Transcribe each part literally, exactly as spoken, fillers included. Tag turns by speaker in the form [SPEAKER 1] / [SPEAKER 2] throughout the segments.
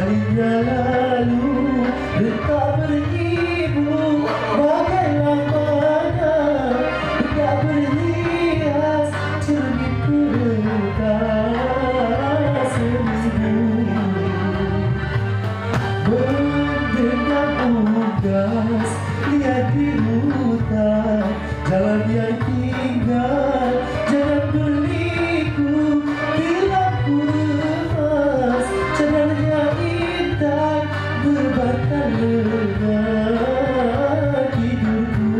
[SPEAKER 1] Jalinya lalu letak beribu bagai lamanya, tak berhias cermin kertas seribu. Mendengar unggas lihat di hutan, jalan yang tinggal jangan berliku di lampu emas, cahaya intan berbatang dengan tidurku.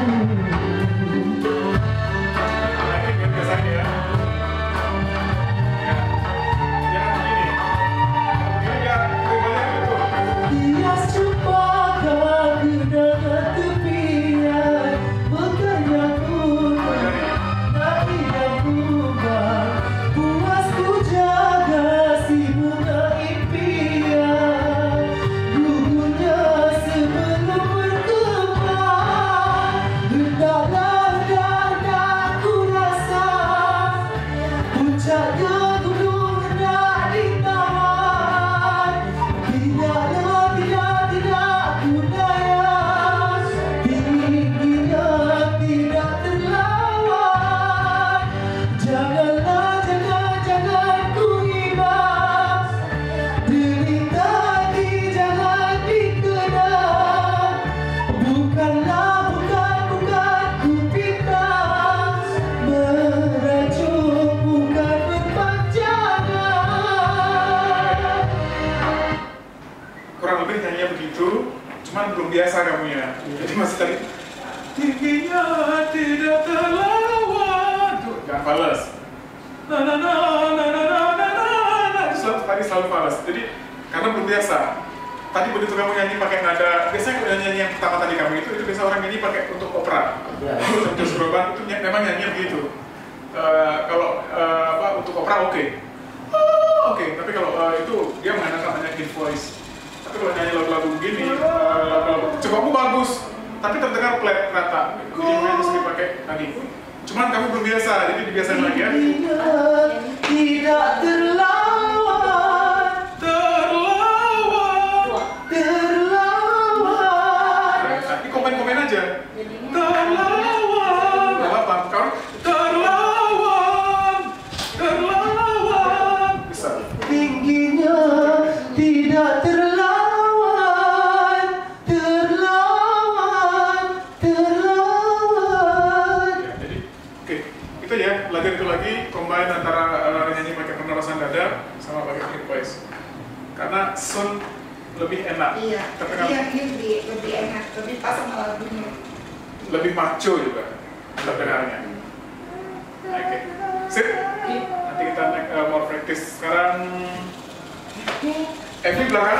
[SPEAKER 1] Hias cempaka kenangan tepian, mekahnya pun tak indah ubah. Puas ku jaga si bunga impian, gurunya sebelum berkembang. Hendaklah dan aku rasa puncaknya gunung hendak ditawan. Tidaklah, tidak, tidak ku daya, tingginya tidak terlawan. Janganlah, jangan, jangan ku imbas, derita di jangan dikenal. Bukanlah, bukan, bukan ku pintas, meracun bukan berpanjangan.
[SPEAKER 2] Kurang lebih nyanyinya begitu, cuman belum biasa kamunya. Jadi masih tadi tingginya tidak terlawan, tuh jangan fales. Na na na na na na na na, itu selalu, tadi selalu fales. Jadi karena belum biasa. Tadi begitu kamu nyanyi pakai nada, biasanya kalau nyanyi yang pertama tadi kamu itu, itu biasa orang nyanyi pakai untuk opera. Untuk Surabaya itu ny- memang nyanyi begitu. Eh, kalau eh, apa untuk opera oke, Oh, oke. Tapi kalau eh, itu dia mengandalkan hanya in voice. Tapi kalau nyanyi lagu-lagu begini, eh, lagu-lagu cobamu bagus, tapi terdengar flat rata. Jadi makanya mesti dipakai tadi. Cuman kamu belum biasa, jadi dibiasain lagi ya.
[SPEAKER 1] Tidak terlawan,
[SPEAKER 2] Terlawan.
[SPEAKER 1] terlawan.
[SPEAKER 2] Nanti komen-komen aja. Terlawan. Gak apa-apa, kamu terlawan. Terlawan. Bisa.
[SPEAKER 1] Tingginya tidak terlawan, terlawan, terlawan.
[SPEAKER 2] Ya, jadi oke, itu ya, belajar itu lagi combine antara uh, nyanyi pakai penerasan dada sama pakai clean voice. Karena sound lebih enak,
[SPEAKER 3] Iya,
[SPEAKER 2] terdengar
[SPEAKER 3] iya, ini lebih, lebih enak, lebih pas sama lagunya.
[SPEAKER 2] lebih macho juga terdengarnya. Oke, sip. Nanti kita naik uh, more practice. Sekarang Evi belakang.